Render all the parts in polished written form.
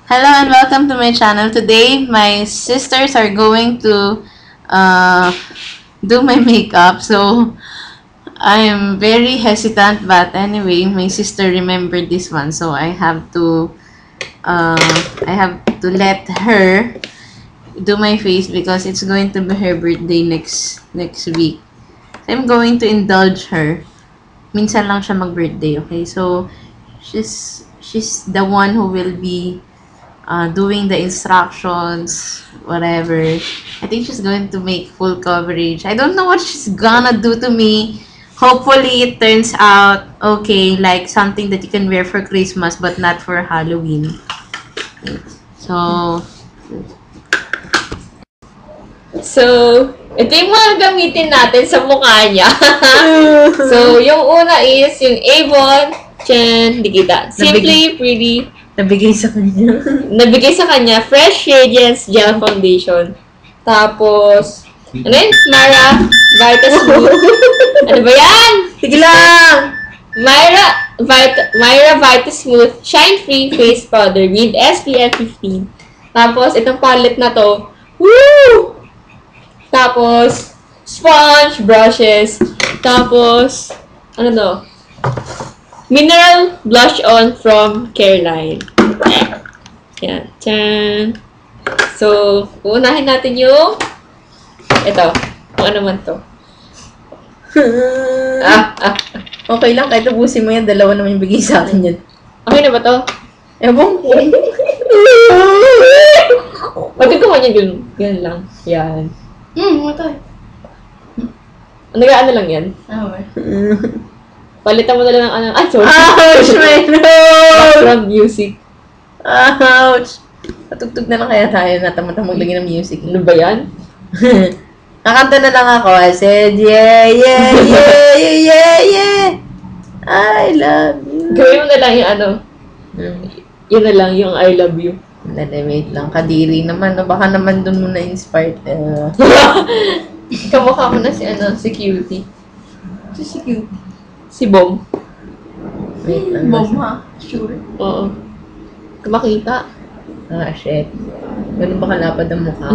Hello and welcome to my channel. Today, my sisters are going to uh, do my makeup. So, I am very hesitant, but anyway, my sister remembered this one, so uh, I have to let her do my face because it's going to be her birthday next week. So, I'm going to indulge her. Minsan lang siya mag-birthday, okay? So, she's the one who will be doing the instructions, whatever. I think she's going to make full coverage. I don't know what she's gonna do to me. Hopefully, it turns out okay, like something that you can wear for Christmas but not for Halloween. So, Ito yung mga gamitin natin sa mukha niya. So, yung una is yung Avon Chen, di kita. Simply Pretty. nabigay sa kanya. Nabigay sa kanya, Fresh Radiance Gel Foundation. Tapos, ano yun? Mara Vita Smooth. Ano ba yan? Sige lang! Myra Vita Smooth Shine Free Face Powder with SPF 15. Tapos, itong palette na to, woo! Tapos, sponge brushes. Tapos, ano to? Mineral Blush On from Careline. Yan. Tyan. So, uunahin natin yung ito. Kung ano man to. Okay lang, kahit ubusin mo yan, dalawa naman yung bigay sa akin yan. Okay na ba to? Ewan ko. Pati ko kanya ganun lang. Yan. Matay. Nag-ano lang yan. Palitan mo na lang ng ano. Ay, sorry. Ouch, my nose! Background music. Ouch! Patugtog na lang kaya tayo na tamad-tamad maglagay ng music. Ano ba yan? Nakanta na lang ako. I said, yeah, yeah, yeah, yeah, yeah, yeah. I love you. Gawin mo na lang yung ano. Yun na lang, yung I love you. Wait lang. Kadiri naman. No? Baka naman dun mo na-inspired. Kamukha mo na si ano, si Cutie. Si cute. Si Bom. Wait lang. ha? Sure. Oo. Kumakita. Shit. Ganun ba kalapad ang mukha?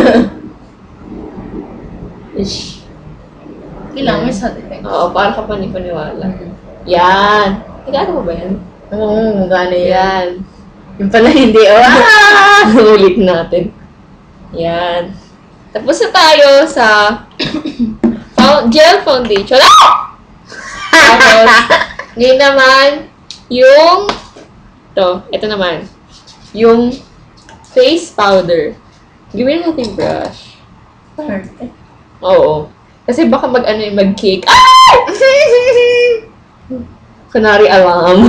Ish. Kailangan may side effects. Oo, para ka panipaniwala. Yan. Tigano mo ba yan? Oo, magana yan. Yan. Yung pala hindi. Ulit natin. Yan. Tapos na tayo sa gel foundation. Tapos, ngayon naman, yung ito naman, yung face powder. Gawin natin brush. Perfect. Oo. Kasi baka mag-cake. Ah! Kunwari alam.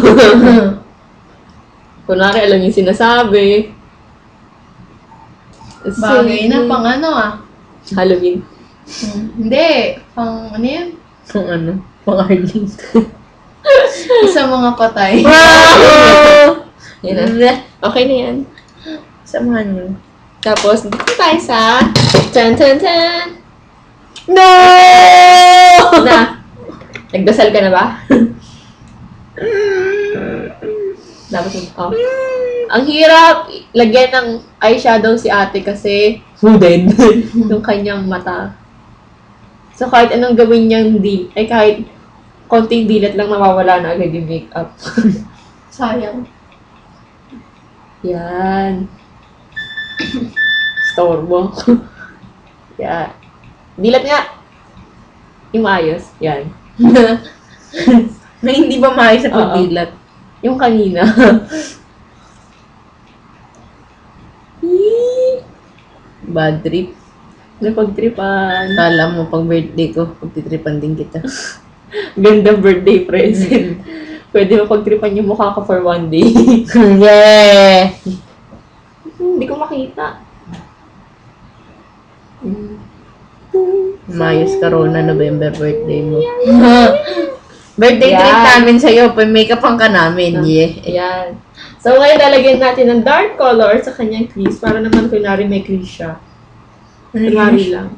Kunwari alam yung sinasabi. Bagay na pang ano Halloween. Hindi. Pang ano yun? Kung ano. Pang-arling. Sa mga patay. Yan na. Okay na yan. Samahan mo. Tapos, dito tayo sa tan. No! Na. Nagdasal ka na ba? Dapat ang hirap lagyan ng eyeshadow si ate kasi hooded yung kanyang mata. So, kahit anong gawin niyang kahit konting dilat lang nawawala na agad yung makeup. Sayang. Yan. Storbo. Yan. Dilat nga. Yung maayos. Yan. Na hindi ba maayos sa pagdilat? Yung kanina. Bad trip. Napagtripan. Kala mo pag birthday ko, pagtitripan din kita. Ganda birthday present. Pwede mo pagtripan yung mukha ko for one day. Yeah! Hindi ko makita. Mayos Corona, November birthday mo. Birthday treat Yan. namin sa'yo, pa-makeupan ka namin, yeah. Ayan. So, ngayon lalagyan natin ng dark color sa kanyang crease para naman kunwari may crease siya. Kunwari lang.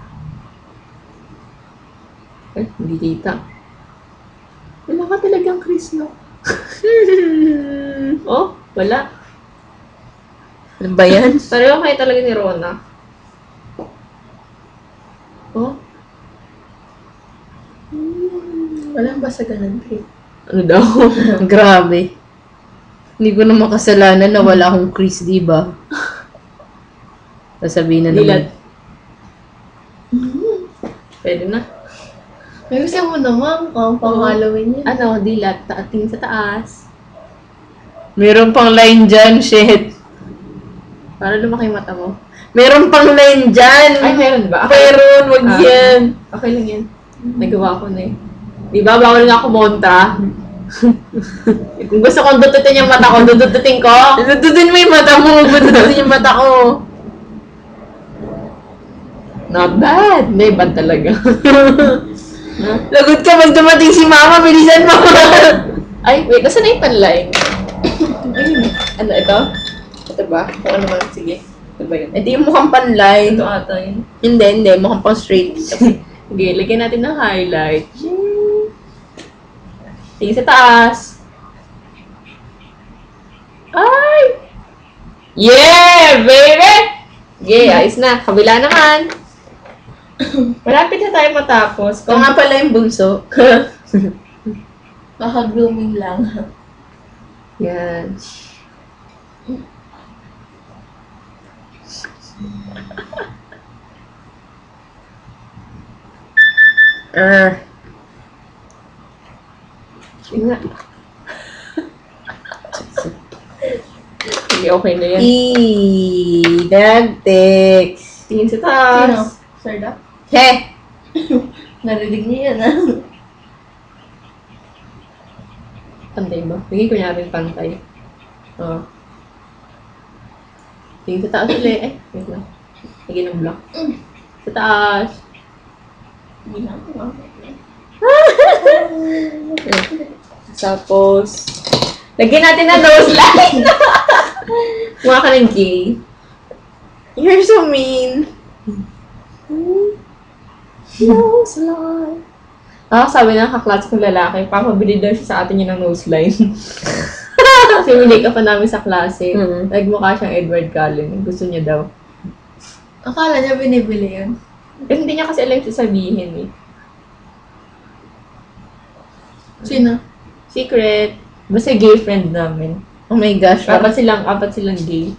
Hindi kita. Wala ka talagang crease, no? Oh, wala. Ano ba yan? Pareho kayo talaga ni Rona. Oh? Walang basagan ng Ano daw? Grabe. Hindi ko na makasalanan na wala akong crease, di ba? Sasabihin na Dilat. naman. Pwede na. May gusto mo naman kung pang-Halloween yan. Ano, dilat. Tingin sa taas. Meron pang line dyan, shit. Para lumaki yung mata mo. Meron pang line dyan. Ay, meron ba? Meron, wag Ah. yan. Okay lang yan. Nagawa ko na eh. Di ba? Bawal nga ako monta. Kung gusto kong dututin yung mata ko, dudututin ko. Dudutin mo yung mata mo, huwag mo dudutin yung mata ko. Not bad. Hindi, bad talaga. Lagot ka, pag dumating si mama, bilisan mo. Ay, wait. Nasaan na yung panline? Ano, ito? Ito ba? Kung ano man, sige. Ito ba yun? Ito yung mukhang panline. Ito ata yun. Hindi, mukhang pang straight. Sige, lagyan natin ng highlight. Tingin sa taas. Ay! Yeah, baby! Okay, ayos na. Kabila naman. Malapit na tayo matapos. Ito nga pala yung bunso. Maka-blooming lang. Yan. Sige nga. Sige, okay na yan. Nag-text. Tingin sa Sino? taas. Sir Doc? He! Narinig niya yan, ah. Pantay ba? Bigay ko niya rin pantay. Oo. Tingin sa taas ulit. Eh, wait lang. Lagyan ng block. Sa taas. Hindi na ako Tapos, lagyan natin na nose line. Mukha ka ng gay. You're so mean. Nose line. Sabi ng kaklase kong lalaki, papabili daw siya sa atin yun ng nose line. Kasi minake up pa namin sa klase. Nagmukha siyang Edward Cullen. Gusto niya daw. Akala niya binibili yun. Kasi hindi niya kasi alam yung sasabihin eh. Sino? Secret. Basta gay friend namin. Oh my gosh. Apat silang gay.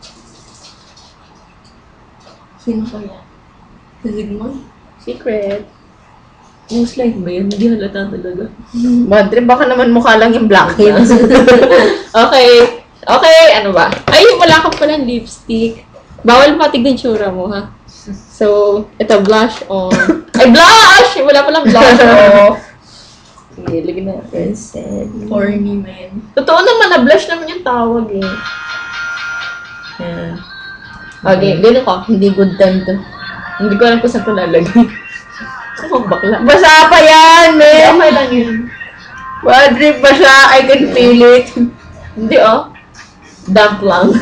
Sino kaya? Si Zigmund? Secret. Nose line ba yun? Hindi halata talaga. Madre, baka naman mukha lang yung blackheads. Okay. Okay, ano ba? Ay, wala ka palang lipstick. Bawal patignan tsura mo, ha? So, ito, blush on. Ay, blush! Wala palang blush off. Sige, lagyan na. Corny man. Totoo naman, na blush naman yung tawag eh. Yan. Okay, gano'n ko. Hindi good time to. Hindi ko alam kung saan ko lalagay. Ano bakla? Basa pa yan, Okay man! lang yun. Madre, basa. I can feel it. Hindi oh. Damp lang.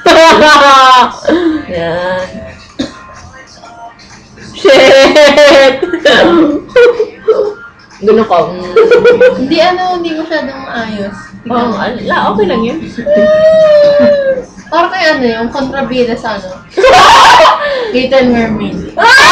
Yan. Shit! Gano'n ko. Hindi masyadong maayos. Oh, okay lang yun. Parang kay yung kontrabida sa Little Mermaid.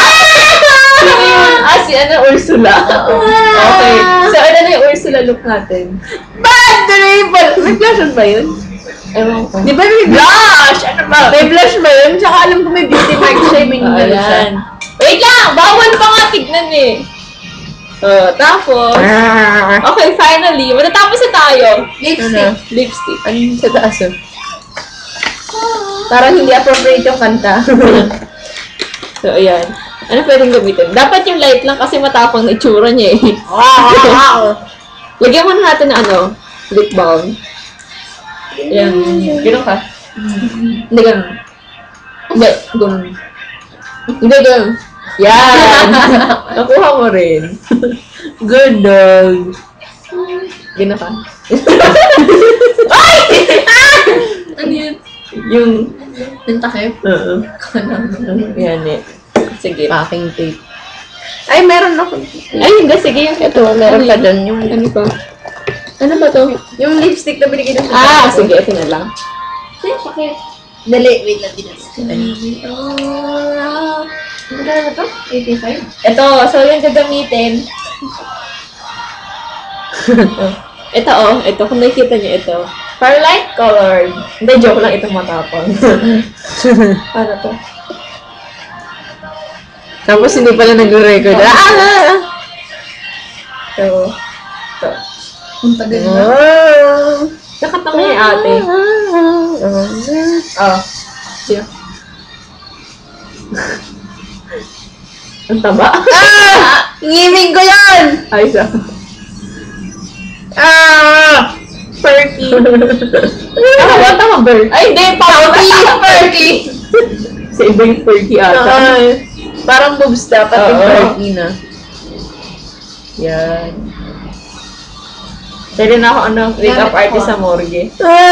Si Ursula. Okay. So, ano na yung Ursula look natin? Madre! May blush on ba yun? Ewan ko. Di ba may blush? Ano ba? May blush ba yun? Tsaka alam ko may beauty mark siya. May ngalo siya. Ayan. Wait lang! Bawal pa nga tignan eh. Tapos, okay, finally, matatapos na tayo. Lipstick. Lipstick. Ano yung sa taas oh? Parang hindi appropriate yung kanta. So, ayan. Ano pwedeng gamitin? Dapat yung light lang kasi matapang na itsura niya eh. Lagyan mo na natin ng lip balm. Ayan. Gano'n ka? Hindi gano'n. Hindi, gano'n. Hindi gano'n. Yan! Nakuha mo rin. Good dog. Gano'n ka? Ano yun? Yung, Yung takip? yan eh. Sige. Packing tape. Ay, meron ako. Ay, hindi. Sige. Ito, meron pa dyan. Yung, Ano ba? Ano ba to? yung lipstick na binigay ng Sige. Ito na lang. Sige, takip. Dali, wait lang din. Magkano na to? 85? Ito, so yung gagamitin. Ito ito, kung nakikita niyo ito. For light colored. Hindi, joke lang, itong matapang. Para to. Tapos hindi pala nag-record. So, ito. Ang tagal na. Nakatanga yung ate. Siya. Ang taba. Ngiming ko yan! Ay, siya. Perky! Tama, bird. Ay, hindi, Pouty! Perky! Sa iba yung perky ata. Parang boobs dapat yung Oo. perky na. Yan. Pwede na ako makeup artist sa morgue.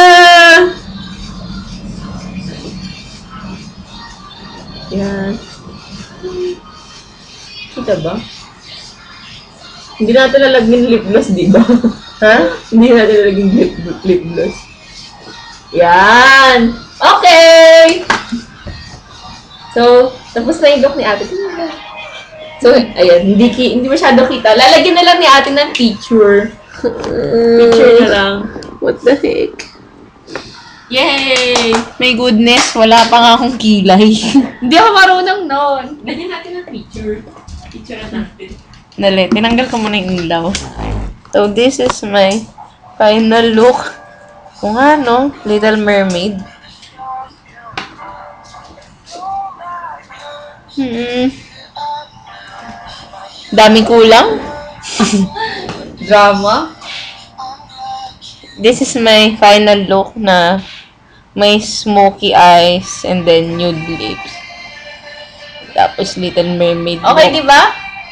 Yan. Kita ba? Hindi natin lalagyan lip gloss, di ba? Ha? Hindi natin lalagyan lip gloss. Yan! Okay! So, tapos na yung look ni ate. So, ayan, hindi masyado kita. Lalagyan na lang ni ate ng picture. Picture na lang. What the heck? Yay! My goodness, wala pa nga akong kilay. Hindi ako marunong nun. Lagyan natin ng picture. Picture na natin. Dali, tinanggal ko muna yung ilaw. So, this is my final look. Kung ano, Little Mermaid. Dami kulang. Drama? This is my final look na may smoky eyes and then nude lips. Tapos Little Mermaid Okay, look. di ba?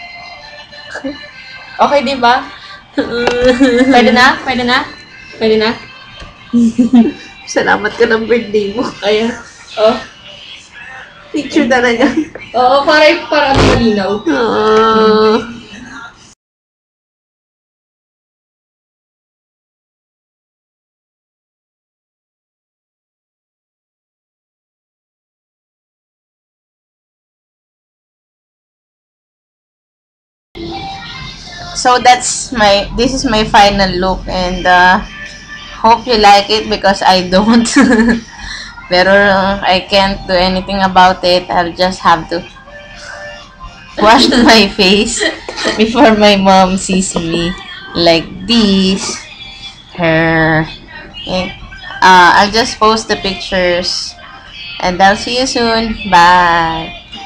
Okay, di ba? Pwede na? Pwede na? Pwede na? Salamat ka ng birthday mo. Ayan. Oh. Picture talaga. Oo, para malinaw. So this is my final look, and hope you like it because I don't. Pero I can't do anything about it. I'll just have to wash my face before my mom sees me like this. Her. And, I'll just post the pictures, and I'll see you soon. Bye.